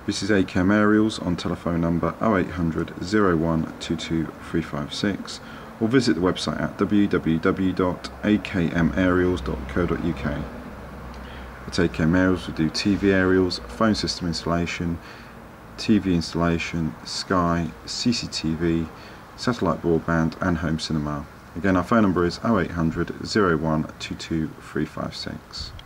This is AKM Aerials on telephone number 0800 0122 or visit the website at www.akmaerials.co.uk. At AKM Aerials we do TV aerials, phone system installation, TV installation, Sky, CCTV, satellite broadband and home cinema. Again, our phone number is 0800 0122